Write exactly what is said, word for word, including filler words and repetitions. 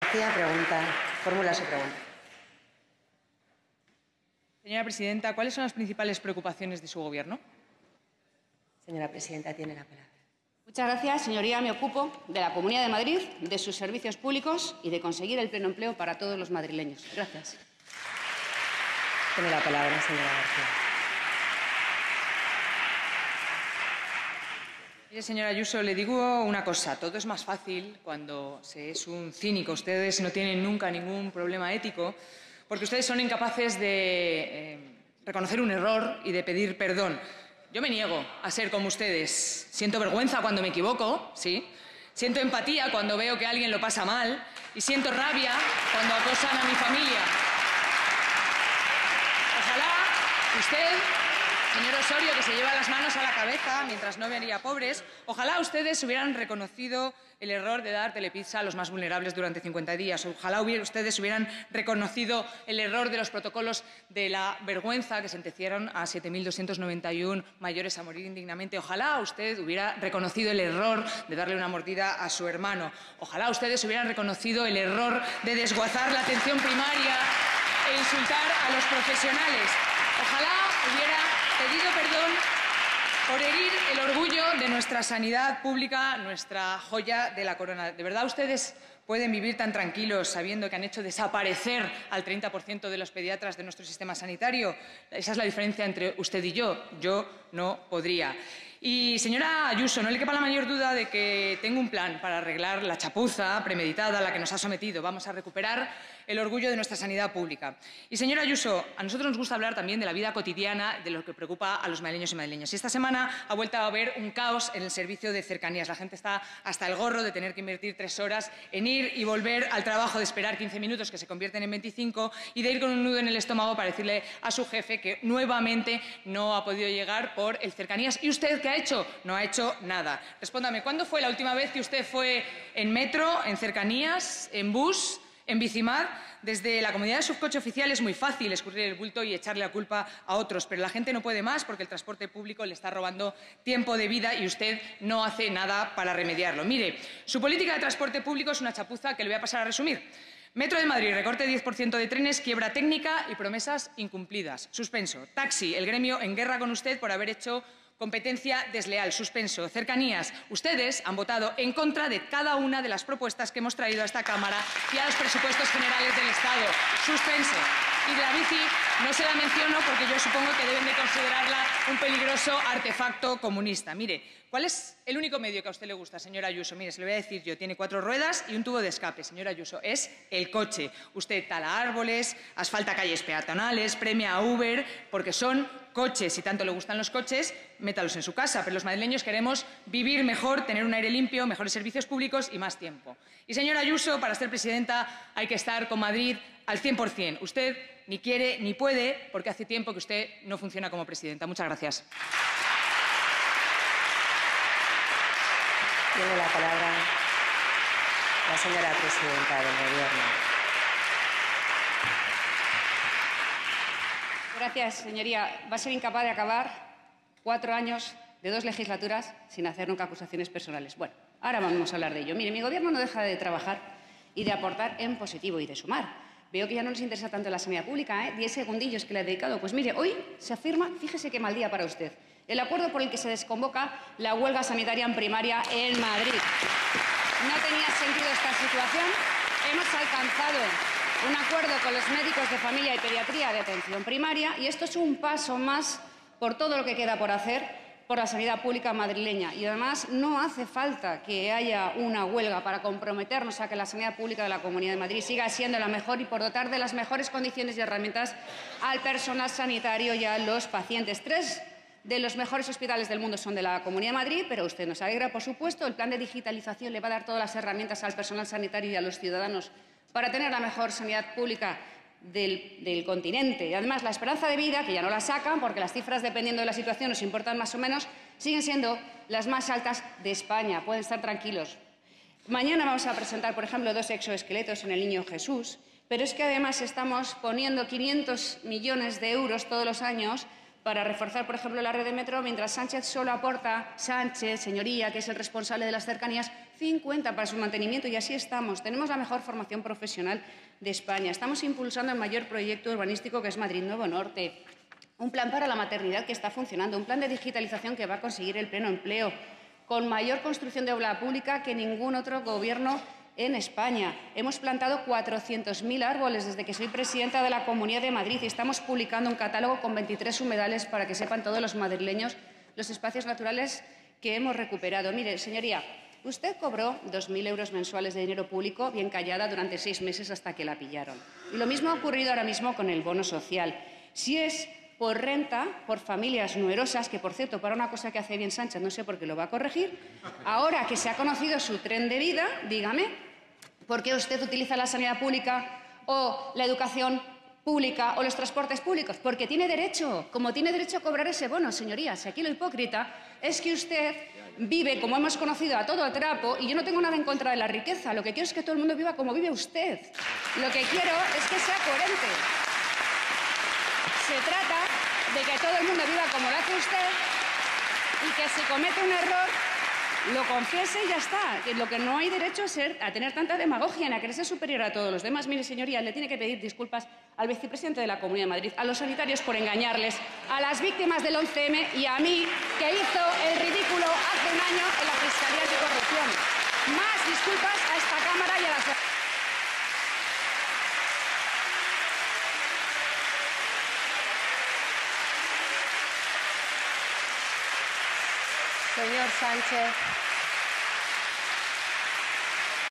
García pregunta, formula su pregunta. Señora presidenta, ¿cuáles son las principales preocupaciones de su Gobierno? Señora presidenta, tiene la palabra. Muchas gracias, señoría. Me ocupo de la Comunidad de Madrid, de sus servicios públicos y de conseguir el pleno empleo para todos los madrileños. Gracias. Tiene la palabra, señora García. Mire, señora Ayuso, le digo una cosa. Todo es más fácil cuando se es un cínico. Ustedes no tienen nunca ningún problema ético porque ustedes son incapaces de eh, reconocer un error y de pedir perdón. Yo me niego a ser como ustedes. Siento vergüenza cuando me equivoco, sí. Siento empatía cuando veo que alguien lo pasa mal y siento rabia cuando acosan a mi familia. Ojalá usted, señor Osorio, que se lleva las manos a la cabeza mientras no vería pobres, ojalá ustedes hubieran reconocido el error de dar Telepizza a los más vulnerables durante cincuenta días. Ojalá hubiera, ustedes hubieran reconocido el error de los protocolos de la vergüenza que sentenciaron a siete mil doscientos noventa y uno mayores a morir indignamente. Ojalá usted hubiera reconocido el error de darle una mordida a su hermano. Ojalá ustedes hubieran reconocido el error de desguazar la atención primaria e insultar a los profesionales. Ojalá hubiera pedido perdón por herir el orgullo de nuestra sanidad pública, nuestra joya de la corona. ¿De verdad ustedes pueden vivir tan tranquilos sabiendo que han hecho desaparecer al treinta por ciento de los pediatras de nuestro sistema sanitario? Esa es la diferencia entre usted y yo. Yo no podría. Y, señora Ayuso, no le quepa la mayor duda de que tengo un plan para arreglar la chapuza premeditada a la que nos ha sometido. Vamos a recuperar el orgullo de nuestra sanidad pública. Y, señora Ayuso, a nosotros nos gusta hablar también de la vida cotidiana, de lo que preocupa a los madrileños y madrileñas. Y esta semana ha vuelto a haber un caos en el servicio de cercanías. La gente está hasta el gorro de tener que invertir tres horas en ir y volver al trabajo, de esperar quince minutos que se convierten en veinticinco y de ir con un nudo en el estómago para decirle a su jefe que nuevamente no ha podido llegar por el cercanías. ¿Y usted qué ha hecho? No ha hecho nada. Respóndame, ¿cuándo fue la última vez que usted fue en metro, en cercanías, en bus, en Bicimad? Desde la comunidad de subcoche oficial es muy fácil escurrir el bulto y echarle la culpa a otros, pero la gente no puede más porque el transporte público le está robando tiempo de vida y usted no hace nada para remediarlo. Mire, su política de transporte público es una chapuza que le voy a pasar a resumir. Metro de Madrid, recorte diez por ciento de trenes, quiebra técnica y promesas incumplidas. Suspenso. Taxi, el gremio en guerra con usted por haber hecho competencia desleal, suspenso. Cercanías. Ustedes han votado en contra de cada una de las propuestas que hemos traído a esta Cámara y a los presupuestos generales del Estado. Suspenso. Y de la bici no se la menciono porque yo supongo que deben de considerarla un peligroso artefacto comunista. Mire, ¿cuál es el único medio que a usted le gusta, señora Ayuso? Mire, se lo voy a decir yo. Tiene cuatro ruedas y un tubo de escape, señora Ayuso. Es el coche. Usted tala árboles, asfalta calles peatonales, premia a Uber, porque son coches. Si tanto le gustan los coches, métalos en su casa. Pero los madrileños queremos vivir mejor, tener un aire limpio, mejores servicios públicos y más tiempo. Y, señora Ayuso, para ser presidenta hay que estar con Madrid al cien por cien. Usted ni quiere ni puede porque hace tiempo que usted no funciona como presidenta. Muchas gracias. Tiene la palabra la señora presidenta del Gobierno. Gracias, señoría. Va a ser incapaz de acabar cuatro años de dos legislaturas sin hacer nunca acusaciones personales. Bueno, ahora vamos a hablar de ello. Mire, mi Gobierno no deja de trabajar y de aportar en positivo y de sumar. Veo que ya no nos interesa tanto la sanidad pública, ¿eh? Diez segundillos que le he dedicado. Pues mire, hoy se afirma, fíjese qué mal día para usted, el acuerdo por el que se desconvoca la huelga sanitaria en primaria en Madrid. No tenía sentido esta situación. Hemos alcanzado un acuerdo con los médicos de familia y pediatría de atención primaria y esto es un paso más por todo lo que queda por hacer por la sanidad pública madrileña. Y además no hace falta que haya una huelga para comprometernos a que la sanidad pública de la Comunidad de Madrid siga siendo la mejor y por dotar de las mejores condiciones y herramientas al personal sanitario y a los pacientes. Tres de los mejores hospitales del mundo son de la Comunidad de Madrid, pero usted nos alegra, por supuesto. El plan de digitalización le va a dar todas las herramientas al personal sanitario y a los ciudadanos para tener la mejor sanidad pública Del, del continente. Y además la esperanza de vida, que ya no la sacan porque las cifras, dependiendo de la situación, nos importan más o menos, siguen siendo las más altas de España. Pueden estar tranquilos. Mañana vamos a presentar, por ejemplo, dos exoesqueletos en el Niño Jesús, pero es que además estamos poniendo quinientos millones de euros todos los años para reforzar, por ejemplo, la red de metro, mientras Sánchez solo aporta, Sánchez, señoría, que es el responsable de las cercanías, cincuenta para su mantenimiento y así estamos. Tenemos la mejor formación profesional de España. Estamos impulsando el mayor proyecto urbanístico que es Madrid Nuevo Norte. Un plan para la maternidad que está funcionando, un plan de digitalización que va a conseguir el pleno empleo, con mayor construcción de obra pública que ningún otro gobierno en España. Hemos plantado cuatrocientos mil árboles desde que soy presidenta de la Comunidad de Madrid y estamos publicando un catálogo con veintitrés humedales para que sepan todos los madrileños los espacios naturales que hemos recuperado. Mire, señoría, usted cobró dos mil euros mensuales de dinero público bien callada durante seis meses hasta que la pillaron. Y lo mismo ha ocurrido ahora mismo con el bono social. Si es por renta, por familias numerosas, que, por cierto, para una cosa que hace bien Sánchez, no sé por qué lo va a corregir, ahora que se ha conocido su tren de vida, dígame, ¿por qué usted utiliza la sanidad pública o la educación pública o los transportes públicos? Porque tiene derecho, como tiene derecho a cobrar ese bono, señorías. Aquí lo hipócrita es que usted vive, como hemos conocido, a todo trapo, y yo no tengo nada en contra de la riqueza. Lo que quiero es que todo el mundo viva como vive usted. Lo que quiero es que sea coherente. Se trata de que todo el mundo viva como lo hace usted y que si comete un error lo confiese y ya está. Que lo que no hay derecho es ser, a tener tanta demagogia ni a quererse superior a todos los demás. Mire, señoría, le tiene que pedir disculpas al vicepresidente de la Comunidad de Madrid, a los sanitarios por engañarles, a las víctimas del once eme y a mí, que hizo el ridículo hace un año en la Fiscalía Anticorrupción. Más disculpas a esta Cámara y a la sociedad. Señor Sánchez.